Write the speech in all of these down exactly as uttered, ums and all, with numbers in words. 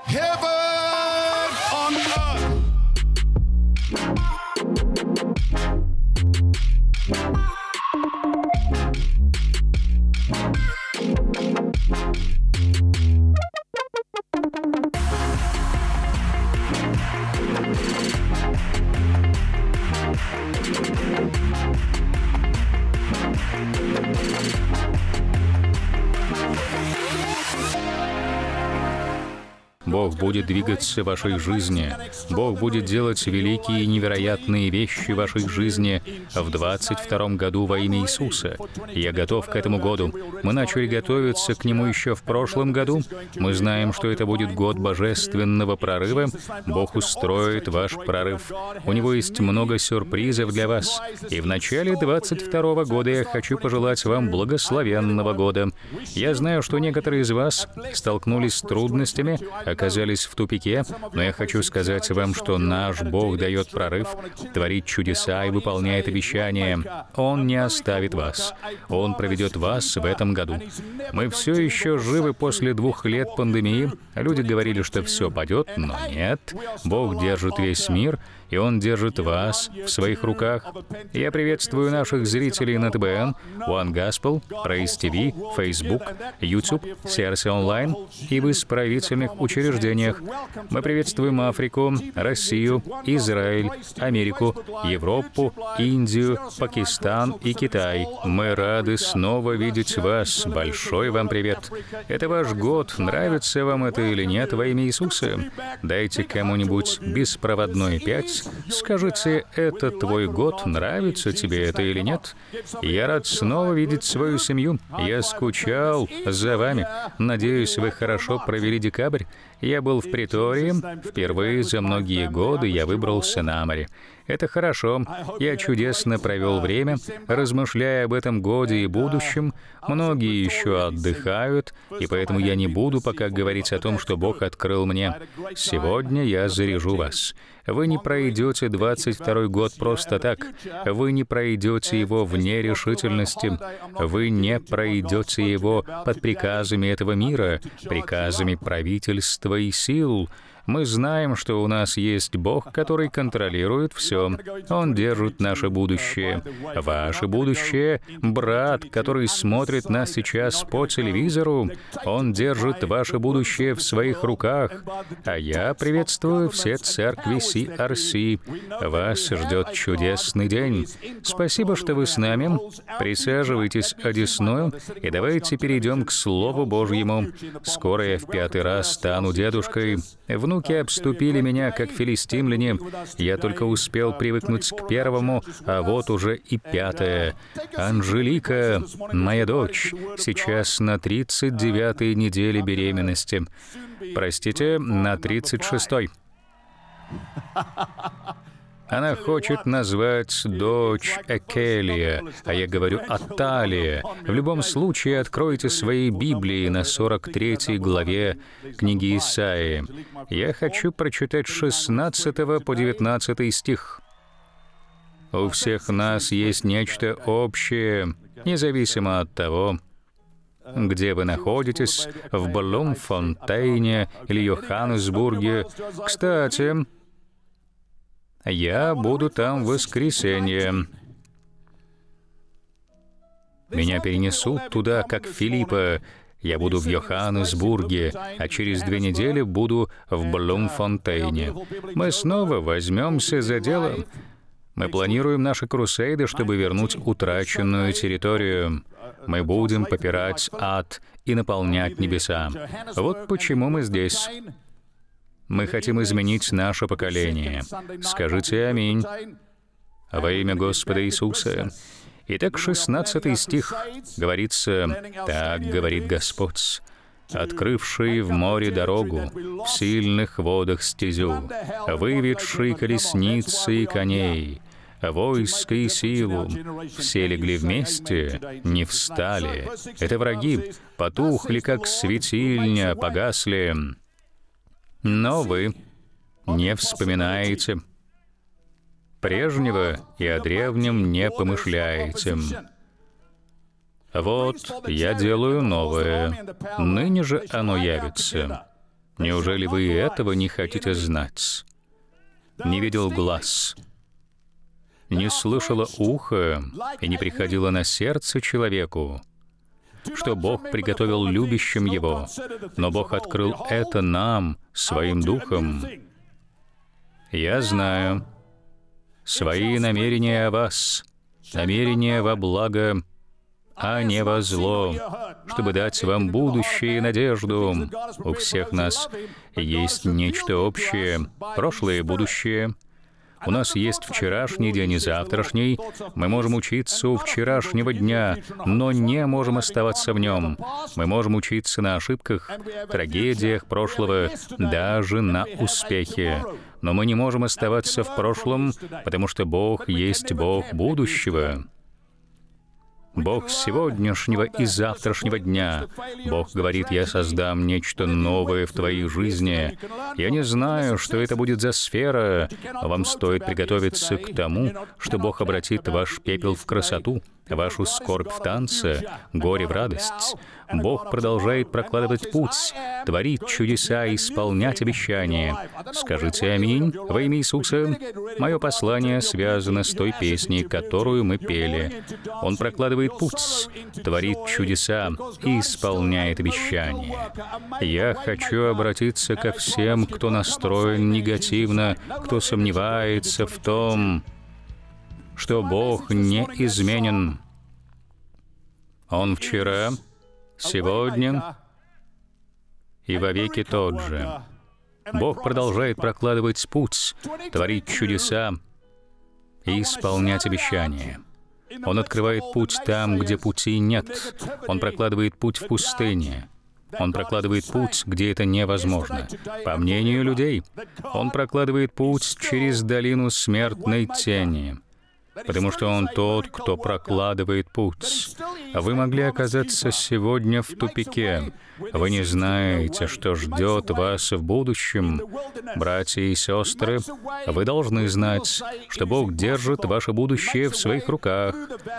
Heaven on earth. Бог будет двигаться в вашей жизни. Бог будет делать великие и невероятные вещи в вашей жизни в двадцать втором году во имя Иисуса. Я готов к этому году. Мы начали готовиться к нему еще в прошлом году. Мы знаем, что это будет год божественного прорыва. Бог устроит ваш прорыв. У него есть много сюрпризов для вас. И в начале двадцать второго года я хочу пожелать вам благословенного года. Я знаю, что некоторые из вас столкнулись с трудностями, оказались в тупике, но я хочу сказать вам, что наш Бог дает прорыв, творит чудеса и выполняет обещания. Он не оставит вас. Он проведет вас в этом году. Мы все еще живы после двух лет пандемии. Люди говорили, что все падет, но нет. Бог держит весь мир, и Он держит вас в своих руках. Я приветствую наших зрителей на тэ бэ эн, One Gospel, Praise ти ви, Facebook, YouTube, си ар си онлайн и в исправительных учреждениях. Мы приветствуем Африку, Россию, Израиль, Америку, Европу, Индию, Пакистан и Китай. Мы рады снова видеть вас. Большой вам привет. Это ваш год. Нравится вам это или нет во имя Иисуса? Дайте кому-нибудь беспроводной пять. Скажите, это твой год, нравится тебе это или нет? Я рад снова видеть свою семью. Я скучал за вами. Надеюсь, вы хорошо провели декабрь. Я был в Притории. Впервые за многие годы я выбрался на море. Это хорошо. Я чудесно провел время, размышляя об этом годе и будущем. Многие еще отдыхают, и поэтому я не буду пока говорить о том, что Бог открыл мне. Сегодня я заряжу вас. Вы не пройдете двадцать второй год просто так. Вы не пройдете его в нерешительности. Вы не пройдете его под приказами этого мира, приказами правительства и сил. Мы знаем, что у нас есть Бог, который контролирует все. Он держит наше будущее. Ваше будущее — брат, который смотрит нас сейчас по телевизору. Он держит ваше будущее в своих руках. А я приветствую все церкви си ар си. Вас ждет чудесный день. Спасибо, что вы с нами. Присаживайтесь одесную, и давайте перейдем к Слову Божьему. Скоро я в пятый раз стану дедушкой. Внуки обступили меня, как филистимляне. Я только успел привыкнуть к первому, а вот уже и пятое. Анжелика, моя дочь, сейчас на тридцать девятой неделе беременности. Простите, на тридцать шестой. Она хочет назвать дочь Экелия, а я говорю Аталия. В любом случае, откройте свои Библии на сорок третьей главе книги Исаии. Я хочу прочитать с шестнадцатого по девятнадцатый стих. У всех нас есть нечто общее, независимо от того, где вы находитесь, в Блумфонтейне или Йоханнесбурге. Кстати, я буду там в воскресенье. Меня перенесут туда, как Филиппа. Я буду в Йоханнесбурге, а через две недели буду в Блумфонтейне. Мы снова возьмемся за дело. Мы планируем наши крусейды, чтобы вернуть утраченную территорию. Мы будем попирать ад и наполнять небеса. Вот почему мы здесь. Мы хотим изменить наше поколение. Скажите «Аминь» во имя Господа Иисуса. Итак, шестнадцатый стих говорится: «Так говорит Господь, открывший в море дорогу, в сильных водах стезю, выведший колесницы и коней, войско и силу, все легли вместе, не встали. Это враги, потухли, как светильня, погасли. Но вы не вспоминаете прежнего и о древнем не помышляете. Вот я делаю новое, ныне же оно явится. Неужели вы этого не хотите знать? Не видел глаз, не слышало ухо и не приходило на сердце человеку, что Бог приготовил любящим Его, но Бог открыл это нам Своим Духом. Я знаю свои намерения о вас, намерения во благо, а не во зло, чтобы дать вам будущее и надежду. У всех нас есть нечто общее, прошлое и будущее. У нас есть вчерашний день и завтрашний. Мы можем учиться у вчерашнего дня, но не можем оставаться в нем. Мы можем учиться на ошибках, трагедиях прошлого, даже на успехе. Но мы не можем оставаться в прошлом, потому что Бог есть Бог будущего. Бог сегодняшнего и завтрашнего дня. Бог говорит: «Я создам нечто новое в твоей жизни». Я не знаю, что это будет за сфера, но вам стоит приготовиться к тому, что Бог обратит ваш пепел в красоту, вашу скорбь в танце, горе в радость. Бог продолжает прокладывать путь, творить чудеса и исполнять обещания. Скажите «Аминь» во имя Иисуса. Мое послание связано с той песней, которую мы пели. Он прокладывает путь, творит чудеса и исполняет обещания. Я хочу обратиться ко всем, кто настроен негативно, кто сомневается в том, что Бог не изменен. Он вчера, сегодня и вовеки тот же. Бог продолжает прокладывать путь, творить чудеса и исполнять обещания. Он открывает путь там, где пути нет. Он прокладывает путь в пустыне. Он прокладывает путь, где это невозможно. По мнению людей, Он прокладывает путь через долину смертной тени, потому что Он тот, кто прокладывает путь. Вы могли оказаться сегодня в тупике. Вы не знаете, что ждет вас в будущем. Братья и сестры, вы должны знать, что Бог держит ваше будущее в своих руках.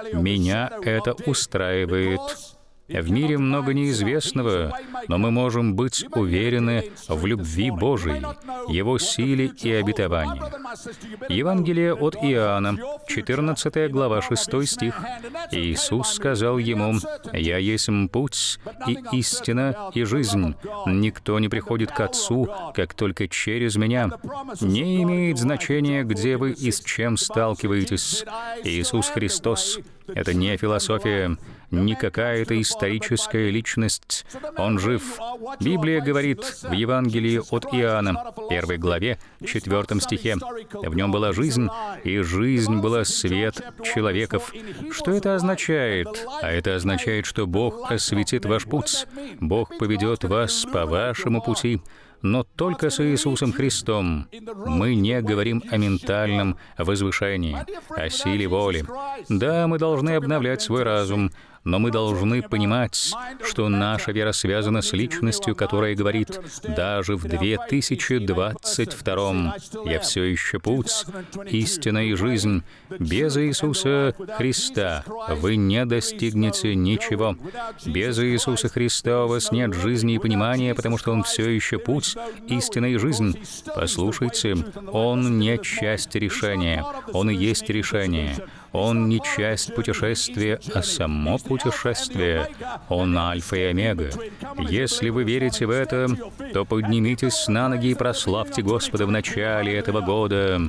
Меня это устраивает. В мире много неизвестного, но мы можем быть уверены в любви Божией, Его силе и обетовании. Евангелие от Иоанна, четырнадцатая глава, шестой стих. Иисус сказал ему: «Я есть путь и истина и жизнь. Никто не приходит к Отцу, как только через Меня». Не имеет значения, где вы и с чем сталкиваетесь. Иисус Христос — это не философия, не какая-то историческая личность. Он жив. Библия говорит в Евангелии от Иоанна, первой главе, четвертом стихе: «В нем была жизнь, и жизнь была свет человеков». Что это означает? А это означает, что Бог осветит ваш путь. Бог поведет вас по вашему пути, но только с Иисусом Христом. Мы не говорим о ментальном возвышении, о силе воли. Да, мы должны обновлять свой разум, но мы должны понимать, что наша вера связана с личностью, которая говорит: даже в две тысячи двадцать втором я все еще путь, истина и жизнь. Без Иисуса Христа вы не достигнете ничего. Без Иисуса Христа у вас нет жизни и понимания, потому что Он все еще путь, истина и жизнь. Послушайте, Он не часть решения, Он и есть решение. Он не часть путешествия, а само путешествие. Он альфа и омега. Если вы верите в это, то поднимитесь на ноги и прославьте Господа в начале этого года.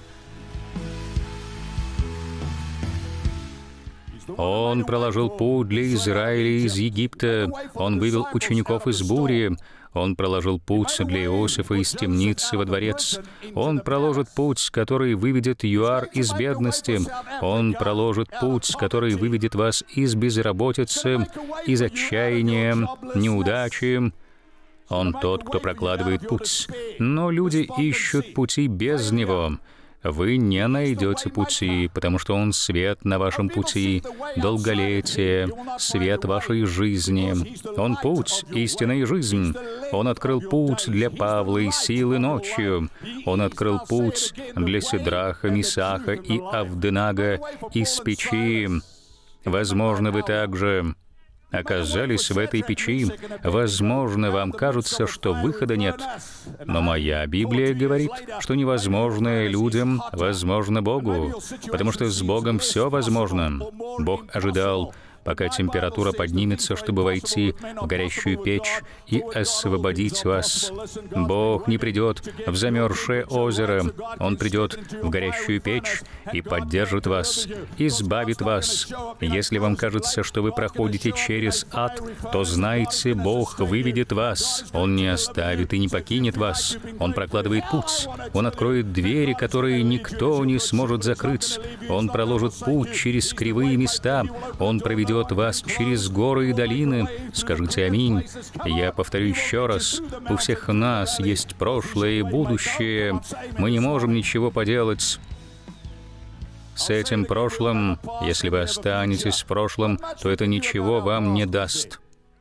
Он проложил путь для Израиля из Египта. Он вывел учеников из бури. Он проложил путь для Иосифа из темницы во дворец. Он проложит путь, который выведет ЮАР из бедности. Он проложит путь, который выведет вас из безработицы, из отчаяния, неудачи. Он тот, кто прокладывает путь. Но люди ищут пути без Него. Вы не найдете пути, потому что Он свет на вашем пути, долголетие, свет вашей жизни. Он путь, истина и жизнь. Он открыл путь для Павла и силы ночью. Он открыл путь для Сидраха, Мисаха и Авденага из печи. Возможно, вы также оказались в этой печи. Возможно, вам кажется, что выхода нет. Но моя Библия говорит, что невозможное людям возможно Богу, потому что с Богом все возможно. Бог ожидал, пока температура поднимется, чтобы войти в горящую печь и освободить вас. Бог не придет в замерзшее озеро. Он придет в горящую печь и поддержит вас, избавит вас. Если вам кажется, что вы проходите через ад, то знайте, Бог выведет вас. Он не оставит и не покинет вас. Он прокладывает путь. Он откроет двери, которые никто не сможет закрыть. Он проложит путь через кривые места. Он проведет вас через горы и долины. Скажите аминь. Я повторю еще раз. У всех нас есть прошлое и будущее. Мы не можем ничего поделать с этим прошлым. Если вы останетесь в прошлом, то это ничего вам не даст.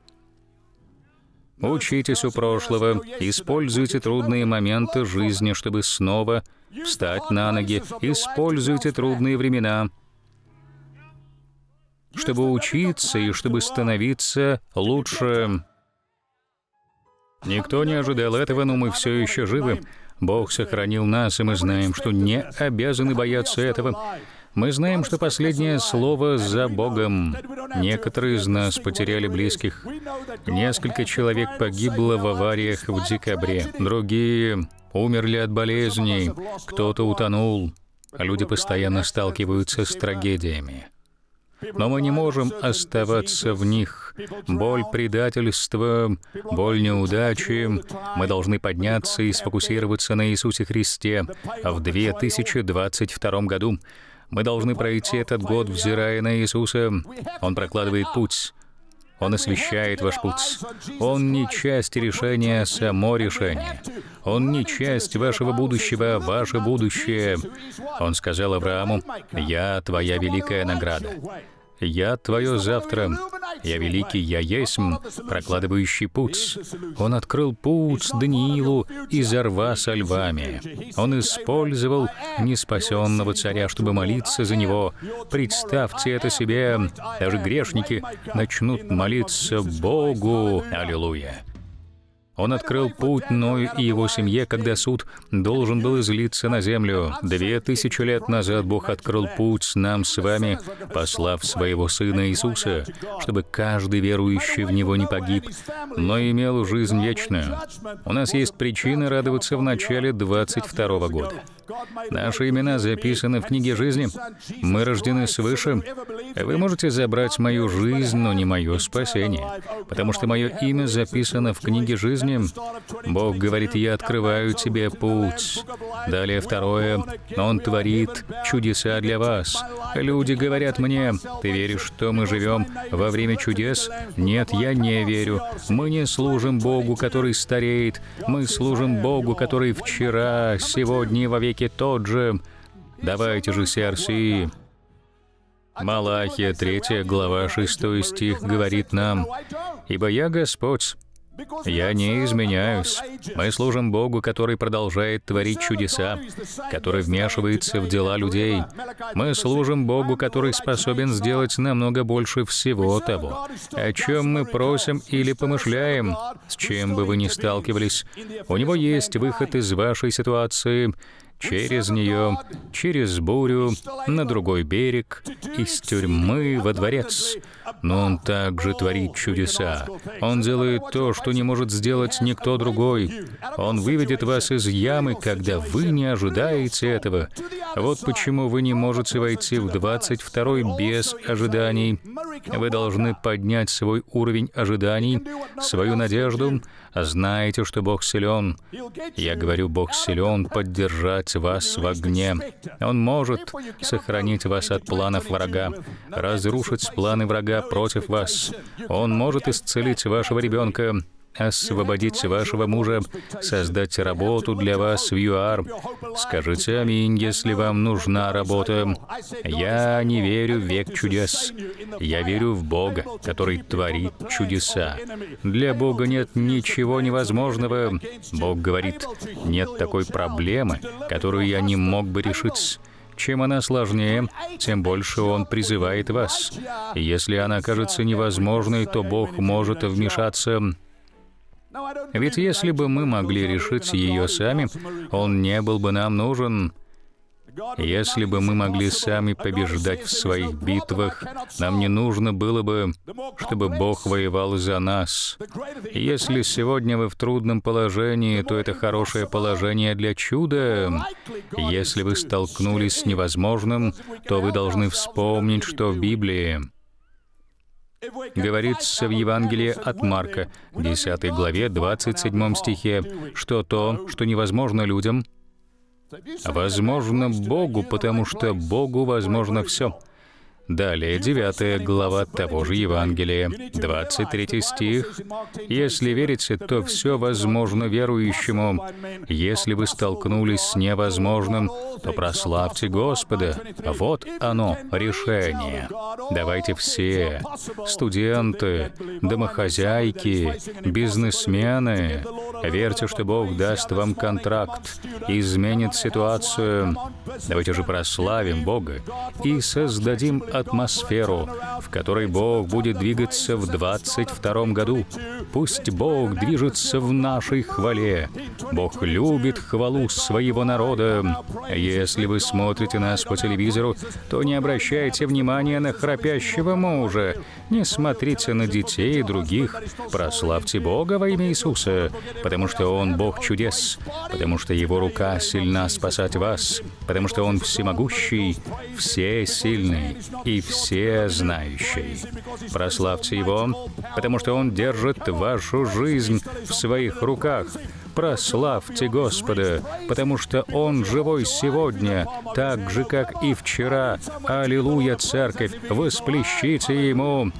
Учитесь у прошлого, используйте трудные моменты жизни, чтобы снова встать на ноги. Используйте трудные времена, чтобы учиться и чтобы становиться лучше. Никто не ожидал этого, но мы все еще живы. Бог сохранил нас, и мы знаем, что не обязаны бояться этого. Мы знаем, что последнее слово за Богом. Некоторые из нас потеряли близких. Несколько человек погибло в авариях в декабре. Другие умерли от болезней. Кто-то утонул. Люди постоянно сталкиваются с трагедиями. Но мы не можем оставаться в них. Боль предательства, боль неудачи. Мы должны подняться и сфокусироваться на Иисусе Христе. А в две тысячи двадцать втором году мы должны пройти этот год, взирая на Иисуса. Он прокладывает путь. Он освещает ваш путь. Он не часть решения, а само решение. Он не часть вашего будущего, а ваше будущее. Он сказал Аврааму: «Я твоя великая награда. Я твое завтра. Я великий, я есмь, прокладывающий путь». Он открыл путь Даниилу из рва со львами. Он использовал неспасенного царя, чтобы молиться за него. Представьте это себе. Даже грешники начнут молиться Богу. Аллилуйя. Он открыл путь Ною и его семье, когда суд должен был излиться на землю. Две тысячи лет назад Бог открыл путь нам с вами, послав своего Сына Иисуса, чтобы каждый верующий в Него не погиб, но имел жизнь вечную. У нас есть причины радоваться в начале двадцать второго года. Наши имена записаны в книге жизни. Мы рождены свыше. Вы можете забрать мою жизнь, но не мое спасение, потому что мое имя записано в книге жизни. Бог говорит: «Я открываю тебе путь». Далее второе. Он творит чудеса для вас. Люди говорят мне: «Ты веришь, что мы живем во время чудес?» Нет, я не верю. Мы не служим Богу, который стареет. Мы служим Богу, который вчера, сегодня и вовеки тот же. Давайте же сердце и... Малахия, третья глава, шестой стих говорит нам: «Ибо я Господь, я не изменяюсь». Мы служим Богу, который продолжает творить чудеса, который вмешивается в дела людей. Мы служим Богу, который способен сделать намного больше всего того, о чем мы просим или помышляем. С чем бы вы ни сталкивались, у Него есть выход из вашей ситуации. Через нее, через бурю, на другой берег, из тюрьмы во дворец. Но Он также творит чудеса. Он делает то, что не может сделать никто другой. Он выведет вас из ямы, когда вы не ожидаете этого. Вот почему вы не можете войти в двадцать второй без ожиданий. Вы должны поднять свой уровень ожиданий, свою надежду. Знаете, что Бог силен. Я говорю, Бог силен поддержать вас в огне. Он может сохранить вас от планов врага, разрушить планы врага против вас. Он может исцелить вашего ребенка, освободить вашего мужа, создать работу для вас в ЮАР. Скажите аминь, если вам нужна работа. Я не верю в век чудес. Я верю в Бога, который творит чудеса. Для Бога нет ничего невозможного. Бог говорит: нет такой проблемы, которую я не мог бы решить. Чем она сложнее, тем больше Он призывает вас. Если она кажется невозможной, то Бог может вмешаться. Ведь если бы мы могли решить ее сами, Он не был бы нам нужен. Если бы мы могли сами побеждать в своих битвах, нам не нужно было бы, чтобы Бог воевал за нас. Если сегодня вы в трудном положении, то это хорошее положение для чуда. Если вы столкнулись с невозможным, то вы должны вспомнить, что в Библии говорится в Евангелии от Марка, десятой главе, двадцать седьмом стихе, что то, что невозможно людям, возможно Богу, потому что Богу возможно все. Далее, девятая глава того же Евангелия, двадцать третий стих. «Если верите, то все возможно верующему. Если вы столкнулись с невозможным, то прославьте Господа». Вот оно, решение. Давайте все, студенты, домохозяйки, бизнесмены, верьте, что Бог даст вам контракт, изменит ситуацию. Давайте же прославим Бога и создадим атмосферу, в которой Бог будет двигаться в двадцать втором году. Пусть Бог движется в нашей хвале. Бог любит хвалу своего народа. Если вы смотрите нас по телевизору, то не обращайте внимания на храпящего мужа. Не смотрите на детей и других. Прославьте Бога во имя Иисуса, потому что Он Бог чудес, потому что Его рука сильна спасать вас, потому что Он всемогущий, всесильный и всезнающий. Прославьте Его, потому что Он держит вашу жизнь в своих руках. Прославьте Господа, потому что Он живой сегодня, так же, как и вчера. Аллилуйя, церковь, восплещите Ему.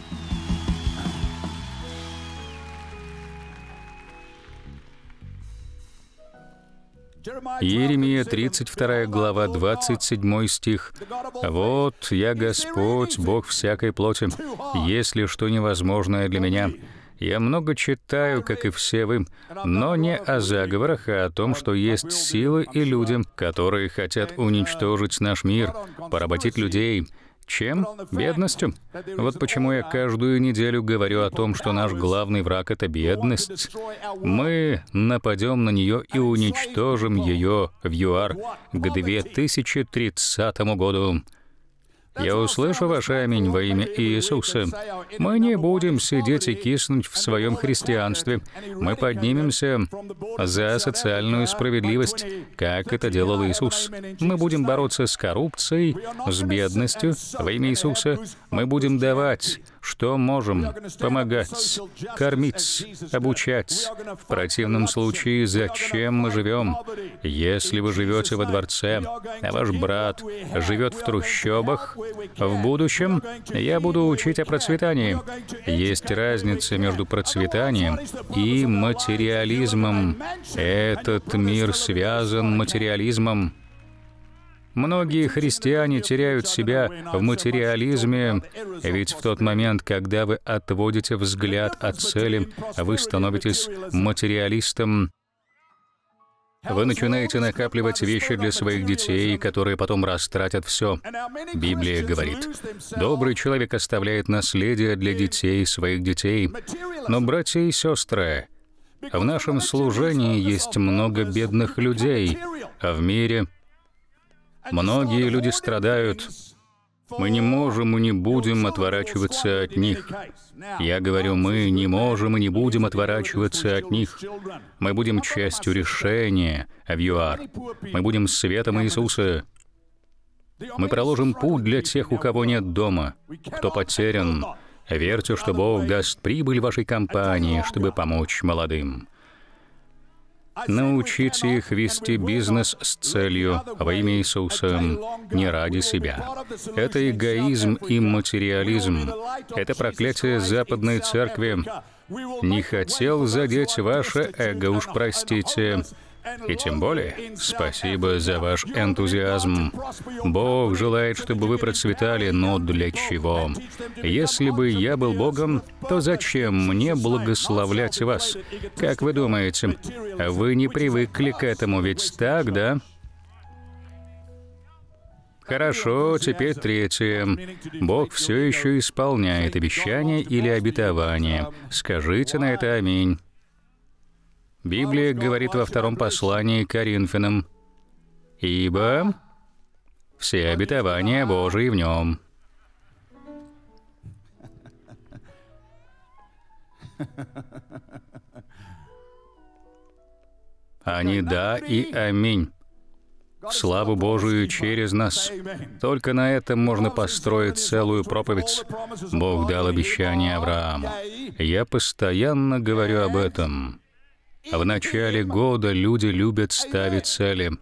Иеремия, тридцать вторая глава, двадцать седьмой стих. «Вот я Господь, Бог всякой плоти. Есть ли что невозможное для Меня?» Я много читаю, как и все вы, но не о заговорах, а о том, что есть силы и люди, которые хотят уничтожить наш мир, поработить людей. Чем? Бедностью. Вот почему я каждую неделю говорю о том, что наш главный враг — это бедность. Мы нападем на нее и уничтожим ее в ЮАР к две тысячи тридцатому году. Я услышу ваше аминь во имя Иисуса. Мы не будем сидеть и киснуть в своем христианстве. Мы поднимемся за социальную справедливость, как это делал Иисус. Мы будем бороться с коррупцией, с бедностью во имя Иисуса. Мы будем давать, что можем, помогать, кормить, обучать. В противном случае, зачем мы живем? Если вы живете во дворце, а ваш брат живет в трущобах, в будущем я буду учить о процветании. Есть разница между процветанием и материализмом. Этот мир связан материализмом. Многие христиане теряют себя в материализме, ведь в тот момент, когда вы отводите взгляд от цели, вы становитесь материалистом. Вы начинаете накапливать вещи для своих детей, которые потом растратят все. Библия говорит, добрый человек оставляет наследие для детей своих детей. Но, братья и сестры, в нашем служении есть много бедных людей, а в мире многие люди страдают. Мы не можем и не будем отворачиваться от них. Я говорю, мы не можем и не будем отворачиваться от них. Мы будем частью решения в ЮАР. Мы будем светом Иисуса. Мы проложим путь для тех, у кого нет дома, кто потерян. Верьте, что Бог даст прибыль вашей компании, чтобы помочь молодым. Научите их вести бизнес с целью во имя Иисуса, не ради себя. Это эгоизм и материализм. Это проклятие Западной Церкви. Не хотел задеть ваше эго, уж простите. И тем более, спасибо за ваш энтузиазм. Бог желает, чтобы вы процветали, но для чего? Если бы я был Богом, то зачем мне благословлять вас? Как вы думаете, вы не привыкли к этому, ведь так, да? Хорошо, теперь третье. Бог все еще исполняет обещания или обетования. Скажите на это аминь. Библия говорит во втором послании к Коринфянам: «Ибо все обетования Божии в нем». Они да и аминь. Славу Божию через нас. Только на этом можно построить целую проповедь. Бог дал обещание Аврааму. Я постоянно говорю об этом. В начале года люди любят ставить цели.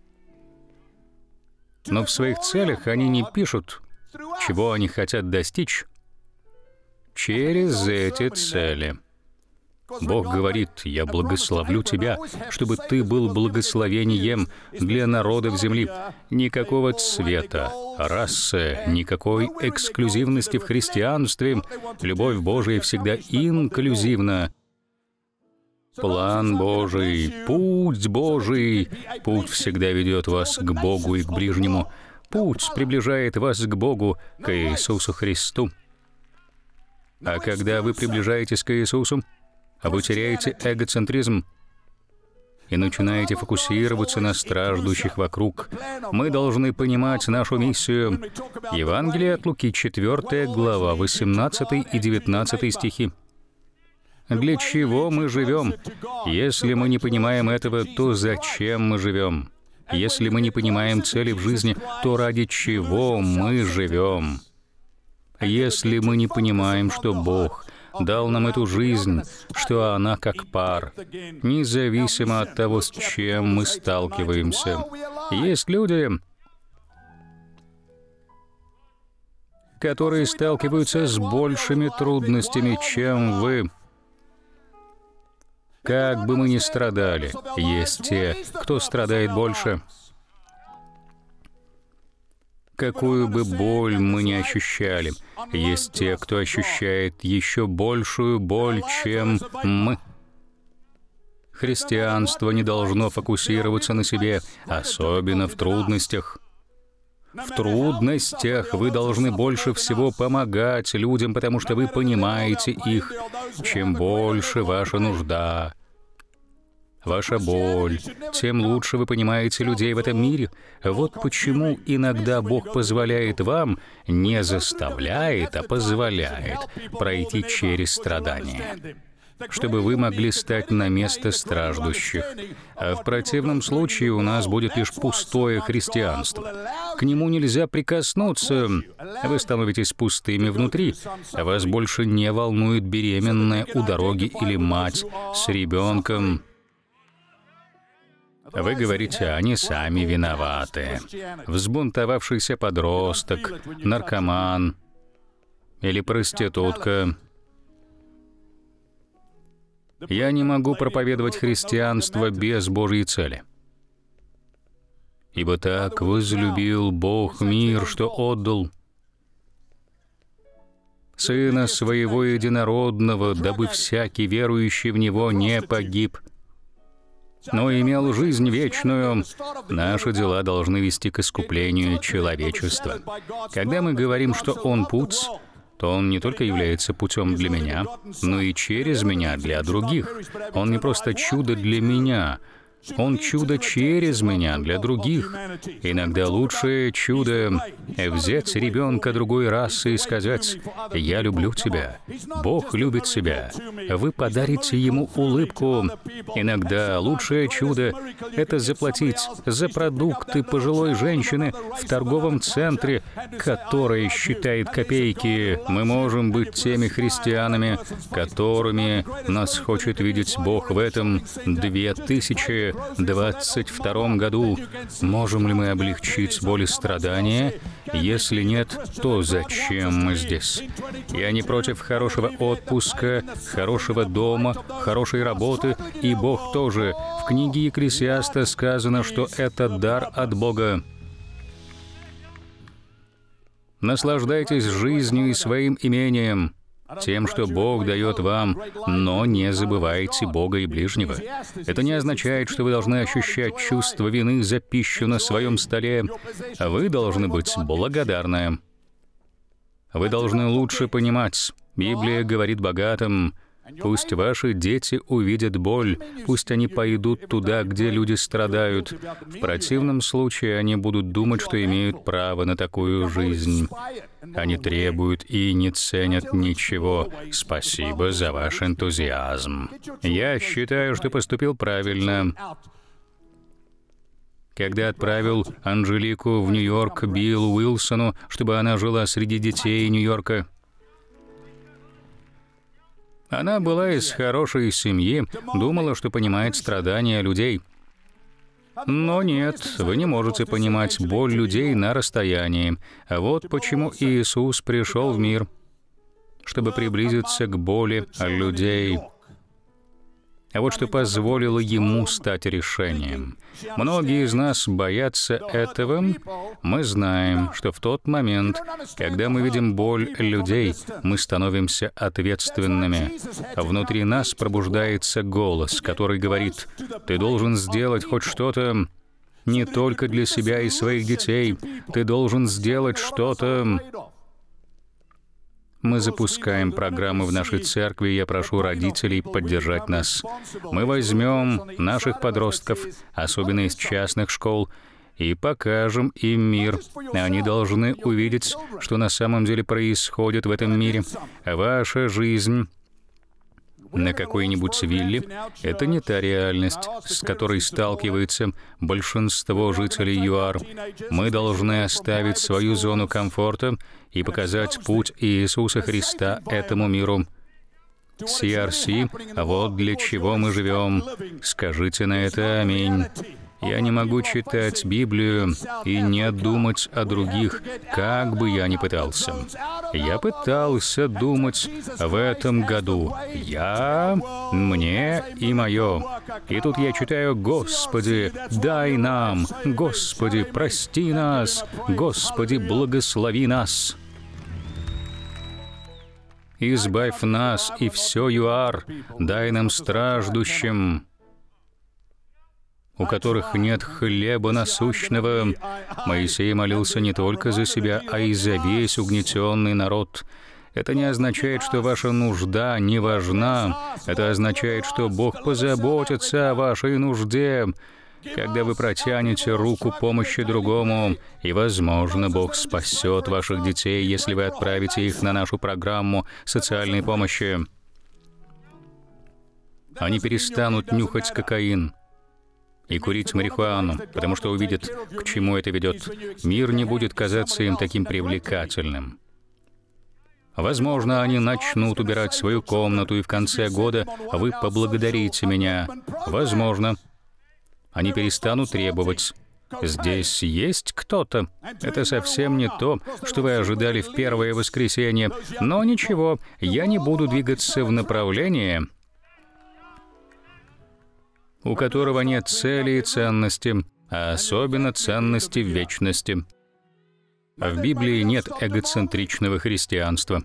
Но в своих целях они не пишут, чего они хотят достичь через эти цели. Бог говорит: «Я благословлю тебя, чтобы ты был благословением для народов земли». Никакого цвета, расы, никакой эксклюзивности в христианстве. Любовь Божия всегда инклюзивна. План Божий, путь Божий. Путь всегда ведет вас к Богу и к ближнему. Путь приближает вас к Богу, к Иисусу Христу. А когда вы приближаетесь к Иисусу, вы теряете эгоцентризм и начинаете фокусироваться на страждущих вокруг. Мы должны понимать нашу миссию. Евангелие от Луки, четвёртая глава, восемнадцатый и девятнадцатый стихи. Для чего мы живем? Если мы не понимаем этого, то зачем мы живем? Если мы не понимаем цели в жизни, то ради чего мы живем? Если мы не понимаем, что Бог дал нам эту жизнь, что она как пар, независимо от того, с чем мы сталкиваемся. Есть люди, которые сталкиваются с большими трудностями, чем вы. Как бы мы ни страдали, есть те, кто страдает больше. Какую бы боль мы ни ощущали, есть те, кто ощущает еще большую боль, чем мы. Христианство не должно фокусироваться на себе, особенно в трудностях. В трудностях вы должны больше всего помогать людям, потому что вы понимаете их. Чем больше ваша нужда, ваша боль, тем лучше вы понимаете людей в этом мире. Вот почему иногда Бог позволяет вам, не заставляет, а позволяет пройти через страдания, чтобы вы могли стать на место страждущих. А в противном случае у нас будет лишь пустое христианство. К нему нельзя прикоснуться. Вы становитесь пустыми внутри. Вас больше не волнует беременная у дороги или мать с ребенком. Вы говорите, они сами виноваты. Взбунтовавшийся подросток, наркоман или проститутка. Я не могу проповедовать христианство без Божьей цели. Ибо так возлюбил Бог мир, что отдал Сына Своего Единородного, дабы всякий верующий в Него не погиб, но имел жизнь вечную. Наши дела должны вести к искуплению человечества. Когда мы говорим, что Он путь, то Он не только является путем для меня, но и через меня для других. Он не просто чудо для меня, Он чудо через меня для других. Иногда лучшее чудо — взять ребенка другой расы и сказать: «Я люблю тебя, Бог любит тебя». Вы подарите ему улыбку. Иногда лучшее чудо — это заплатить за продукты пожилой женщины в торговом центре, которая считает копейки. Мы можем быть теми христианами, которыми нас хочет видеть Бог в этом две тысячи двадцать втором году. Можем ли мы облегчить боль и страдания? Если нет, то зачем мы здесь? Я не против хорошего отпуска, хорошего дома, хорошей работы, и Бог тоже. В книге Екклесиаста сказано, что это дар от Бога. Наслаждайтесь жизнью и своим имением. тем, что Бог дает вам, но не забывайте Бога и ближнего. Это не означает, что вы должны ощущать чувство вины за пищу на своем столе. Вы должны быть благодарны. Вы должны лучше понимать. Библия говорит богатым: пусть ваши дети увидят боль, пусть они пойдут туда, где люди страдают. В противном случае они будут думать, что имеют право на такую жизнь. Они требуют и не ценят ничего. Спасибо за ваш энтузиазм. Я считаю, что поступил правильно, когда отправил Анжелику в Нью-Йорк Биллу Уилсону, чтобы она жила среди детей Нью-Йорка. Она была из хорошей семьи, думала, что понимает страдания людей. Но нет, вы не можете понимать боль людей на расстоянии. А вот почему Иисус пришел в мир, чтобы приблизиться к боли людей. А вот что позволило Ему стать решением. Многие из нас боятся этого. Мы знаем, что в тот момент, когда мы видим боль людей, мы становимся ответственными. Внутри нас пробуждается голос, который говорит: «Ты должен сделать хоть что-то не только для себя и своих детей. Ты должен сделать что-то». Мы запускаем программы в нашей церкви, и я прошу родителей поддержать нас. Мы возьмем наших подростков, особенно из частных школ, и покажем им мир. Они должны увидеть, что на самом деле происходит в этом мире. Ваша жизнь на какой-нибудь вилле — это не та реальность, с которой сталкивается большинство жителей ЮАР. Мы должны оставить свою зону комфорта и показать путь Иисуса Христа этому миру. си ар си — вот для чего мы живем. Скажите на это аминь. Я не могу читать Библию и не думать о других, как бы я ни пытался. Я пытался думать в этом году. Я, мне и мое. И тут я читаю: «Господи, дай нам! Господи, прости нас! Господи, благослови нас! Избавь нас и все ЮАР! Дай нам страждущим, у которых нет хлеба насущного». Моисей молился не только за себя, а и за весь угнетенный народ. Это не означает, что ваша нужда не важна. Это означает, что Бог позаботится о вашей нужде, когда вы протянете руку помощи другому. И, возможно, Бог спасет ваших детей, если вы отправите их на нашу программу социальной помощи. Они перестанут нюхать кокаин и курить марихуану, потому что увидят, к чему это ведет. Мир не будет казаться им таким привлекательным. Возможно, они начнут убирать свою комнату, и в конце года вы поблагодарите меня. Возможно, они перестанут требовать: «Здесь есть кто-то?» Это совсем не то, что вы ожидали в первое воскресенье. Но ничего, я не буду двигаться в направлении, у которого нет цели и ценности, а особенно ценности в вечности. В Библии нет эгоцентричного христианства.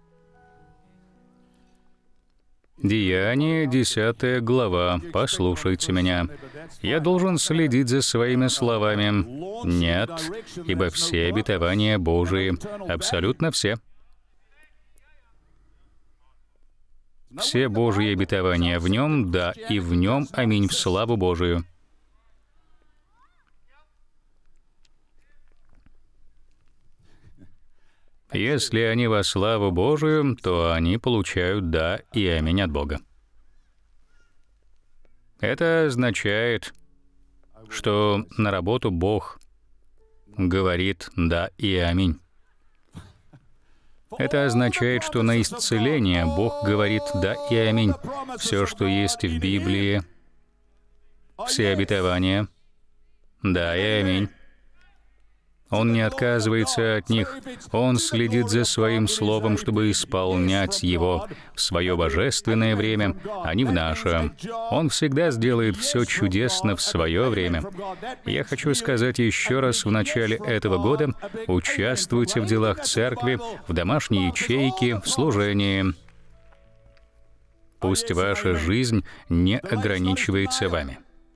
Деяния, десятая глава. Послушайте меня. Я должен следить за своими словами. Нет, ибо все обетования Божии, абсолютно все. Все Божьи обетования в Нем, да, и в Нем аминь в славу Божию. Если они во славу Божию, то они получают да и аминь от Бога. Это означает, что на работу Бог говорит да и аминь. Это означает, что на исцеление Бог говорит да и аминь. Все, что есть в Библии, все обетования, да и аминь. Он не отказывается от них. Он следит за Своим Словом, чтобы исполнять его в свое божественное время, а не в наше. Он всегда сделает все чудесно в свое время. Я хочу сказать еще раз в начале этого года: участвуйте в делах церкви, в домашней ячейке, в служении. Пусть ваша жизнь не ограничивается вами.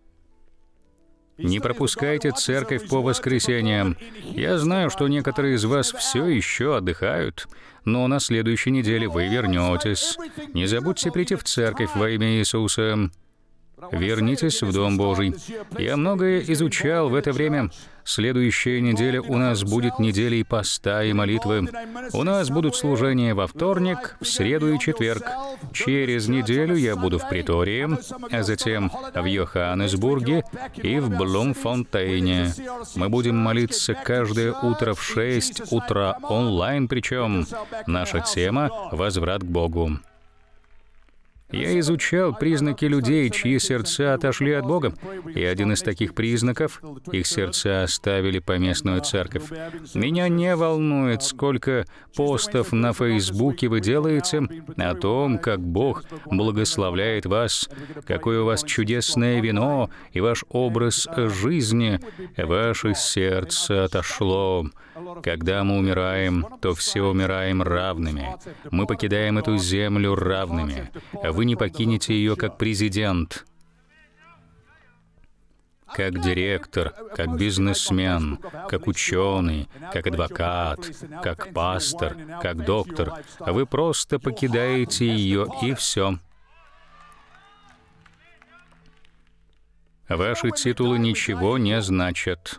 Не пропускайте церковь по воскресеньям. Я знаю, что некоторые из вас все еще отдыхают, но на следующей неделе вы вернетесь. Не забудьте прийти в церковь во имя Иисуса. Вернитесь в Дом Божий. Я многое изучал в это время. Следующая неделя у нас будет неделей поста и молитвы. У нас будут служения во вторник, в среду и четверг. Через неделю я буду в Притории, а затем в Йоханнесбурге и в Блумфонтейне. Мы будем молиться каждое утро в шесть утра онлайн, причем наша тема — «Возврат к Богу». Я изучал признаки людей, чьи сердца отошли от Бога, и один из таких признаков — их сердца оставили поместную церковь. Меня не волнует, сколько постов на Фейсбуке вы делаете о том, как Бог благословляет вас, какое у вас чудесное вино и ваш образ жизни. Ваше сердце отошло. Когда мы умираем, то все умираем равными. Мы покидаем эту землю равными. Вы не покинете ее как президент, как директор, как бизнесмен, как ученый, как адвокат, как пастор, как доктор. Вы просто покидаете ее, и все. Ваши титулы ничего не значат.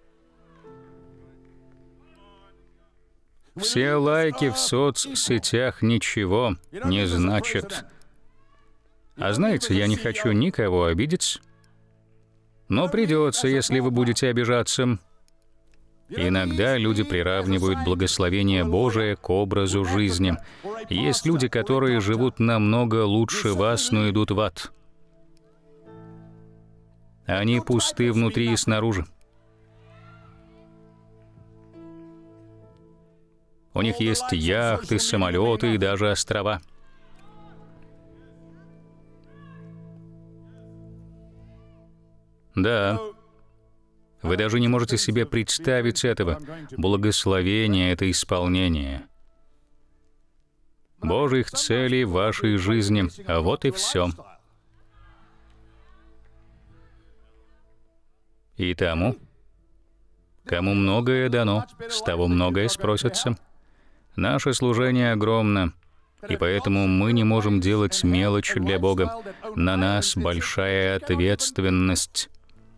Все лайки в соцсетях ничего не значат. А знаете, я не хочу никого обидеть, но придется, если вы будете обижаться. Иногда люди приравнивают благословение Божие к образу жизни. Есть люди, которые живут намного лучше вас, но идут в ад. Они пусты внутри и снаружи. У них есть яхты, самолеты и даже острова. Да, вы даже не можете себе представить этого. Благословение — это исполнение Божьих целей в вашей жизни. А вот и все. И тому, кому многое дано, с того многое спросится. Наше служение огромно, и поэтому мы не можем делать мелочь для Бога. На нас большая ответственность.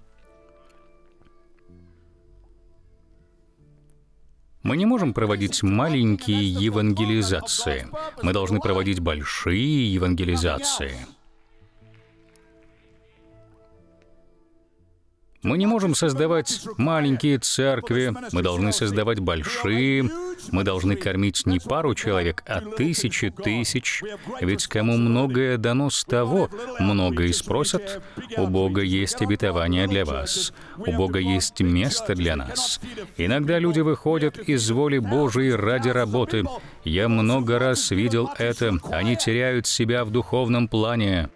Мы не можем проводить маленькие евангелизации. Мы должны проводить большие евангелизации. Мы не можем создавать маленькие церкви, мы должны создавать большие. Мы должны кормить не пару человек, а тысячи тысяч. Ведь кому многое дано, с того многое спросят. У Бога есть обетование для вас. У Бога есть место для нас. Иногда люди выходят из воли Божией ради работы. Я много раз видел это. Они теряют себя в духовном плане.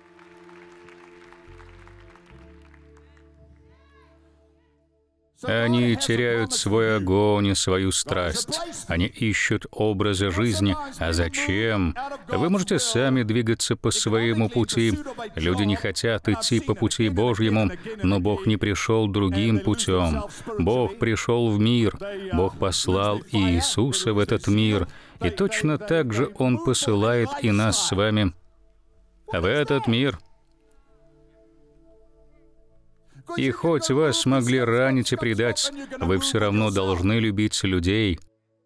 Они теряют свой огонь и свою страсть. Они ищут образа жизни. А зачем? Вы можете сами двигаться по своему пути. Люди не хотят идти по пути Божьему, но Бог не пришел другим путем. Бог пришел в мир. Бог послал Иисуса в этот мир. И точно так же Он посылает и нас с вами в этот мир. И хоть вас могли ранить и предать, вы все равно должны любить людей,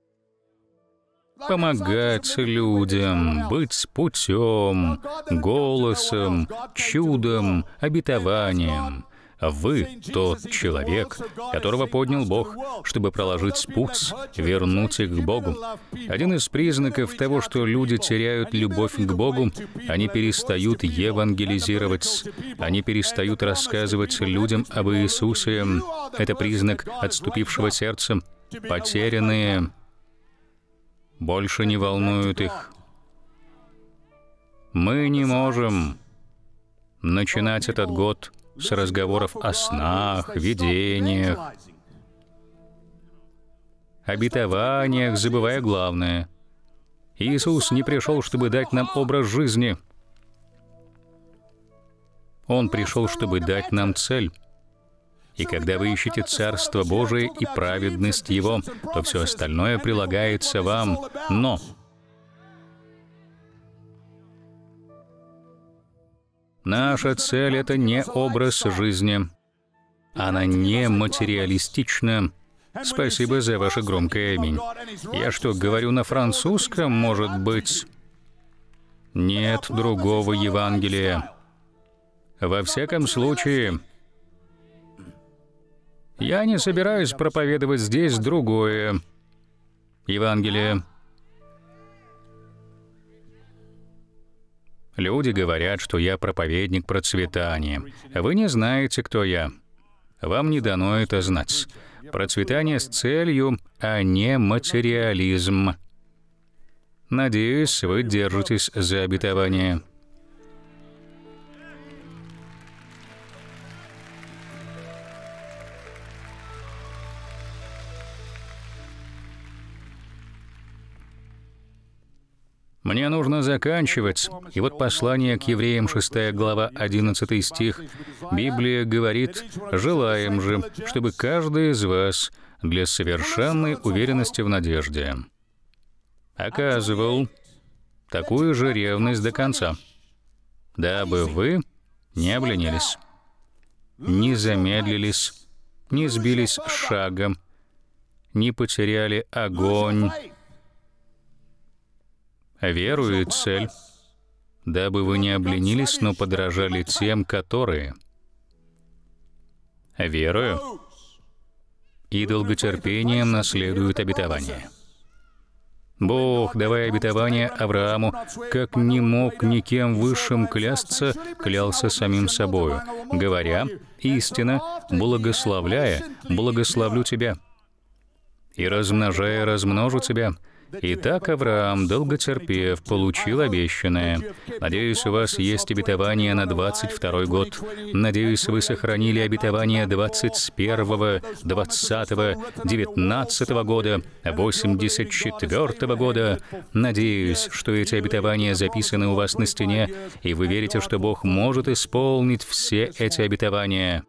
помогать людям, быть путем, голосом, чудом, обетованием. Вы тот человек, которого поднял Бог, чтобы проложить путь, вернуть их к Богу. Один из признаков того, что люди теряют любовь к Богу, они перестают евангелизировать, они перестают рассказывать людям об Иисусе. Это признак отступившего сердца. Потерянные больше не волнуют их. Мы не можем начинать этот год с разговоров о снах, видениях, обетованиях, забывая главное. Иисус не пришел, чтобы дать нам образ жизни. Он пришел, чтобы дать нам цель. И когда вы ищете Царство Божие и праведность Его, то все остальное прилагается вам. Но наша цель — это не образ жизни. Она не материалистична. Спасибо за ваше громкое аминь. Я что, говорю на французском, может быть? Нет другого Евангелия. Во всяком случае, я не собираюсь проповедовать здесь другое Евангелие. Люди говорят, что я проповедник процветания. Вы не знаете, кто я. Вам не дано это знать. Процветание с целью, а не материализм. Надеюсь, вы держитесь за обетование. Мне нужно заканчивать. И вот послание к евреям, шестая глава, одиннадцатый стих. Библия говорит: «Желаем же, чтобы каждый из вас для совершенной уверенности в надежде оказывал такую же ревность до конца, дабы вы не обленились, не замедлились, не сбились с шага, не потеряли огонь». Веру и цель, дабы вы не обленились, но подражали тем, которые верою и долготерпением наследуют обетование. Бог, давая обетование Аврааму, как не мог никем высшим клясться, клялся самим собою, говоря: «Истинно, благословляя, благословлю тебя, и размножая, размножу тебя». Итак, Авраам, долготерпев, получил обещанное. Надеюсь, у вас есть обетование на двадцать второй год. Надеюсь, вы сохранили обетование двадцать первого, двадцатого, девятнадцатого года, восемьдесят четвёртого года. Надеюсь, что эти обетования записаны у вас на стене, и вы верите, что Бог может исполнить все эти обетования.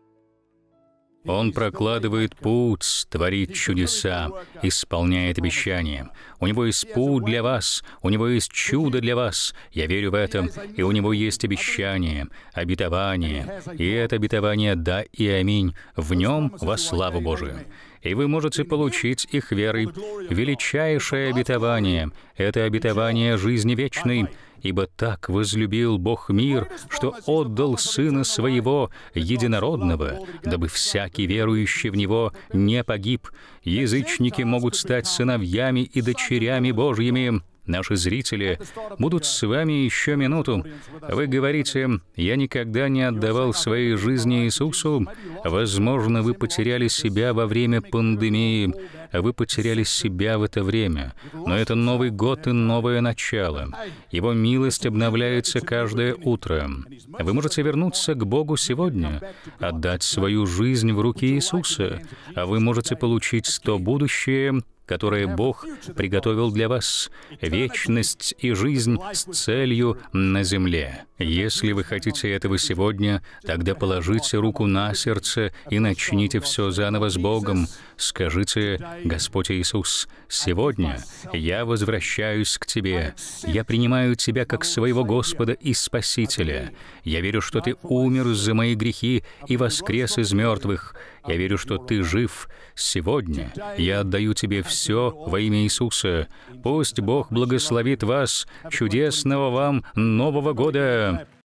Он прокладывает путь, творит чудеса, исполняет обещания. У Него есть путь для вас, у Него есть чудо для вас. Я верю в это, и у Него есть обещание, обетование. И это обетование «да» и «аминь» в Нем во славу Божию. И вы можете получить их верой. Величайшее обетование — это обетование жизни вечной. Ибо так возлюбил Бог мир, что отдал Сына Своего Единородного, дабы всякий верующий в Него не погиб. Язычники могут стать сыновьями и дочерями Божьими. Наши зрители будут с вами еще минуту. Вы говорите: «Я никогда не отдавал своей жизни Иисусу». Возможно, вы потеряли себя во время пандемии. Вы потеряли себя в это время. Но это Новый год и новое начало. Его милость обновляется каждое утро. Вы можете вернуться к Богу сегодня, отдать свою жизнь в руки Иисуса, а вы можете получить то будущее, которое Бог приготовил для вас, вечность и жизнь с целью на земле. Если вы хотите этого сегодня, тогда положите руку на сердце и начните все заново с Богом. Скажите: «Господь Иисус, сегодня я возвращаюсь к Тебе. Я принимаю Тебя как своего Господа и Спасителя. Я верю, что Ты умер за мои грехи и воскрес из мертвых. Я верю, что Ты жив. Сегодня я отдаю Тебе все во имя Иисуса. Пусть Бог благословит вас. Чудесного вам Нового года!»